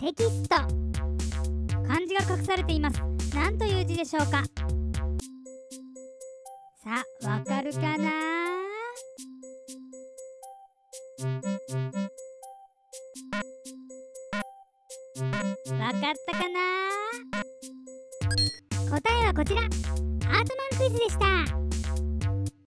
テキスト。漢字が隠されています。何という字でしょうか。さあ、わかるかな。わかったかな。答えはこちら。アートマンクイズでした。